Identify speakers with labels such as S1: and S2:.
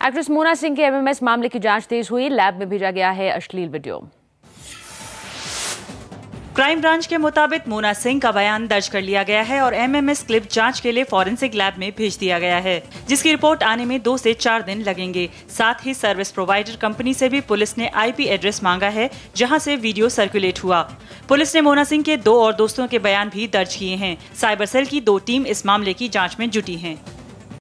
S1: Actress Mona Singh के MMS मामले की जांच तेज हुई। लैब में भेजा गया है अश्लील वीडियो।
S2: क्राइम ब्रांच के मुताबिक मोना सिंह का बयान दर्ज कर लिया गया है और एमएमएस क्लिप जांच के लिए फॉरेंसिक लैब में भेज दिया गया है, जिसकी रिपोर्ट आने में 2 से 4 दिन लगेंगे। साथ ही सर्विस प्रोवाइडर कंपनी से भी पुलिस ने आईपी एड्रेस मांगा है, जहां से वीडियो सर्कुलेट हुआ। पुलिस ने मोना सिंह के 2 और दोस्तों के बयान भी दर्ज किए हैं। साइबर सेल की 2 टीम इस मामले की जाँच में जुटी है।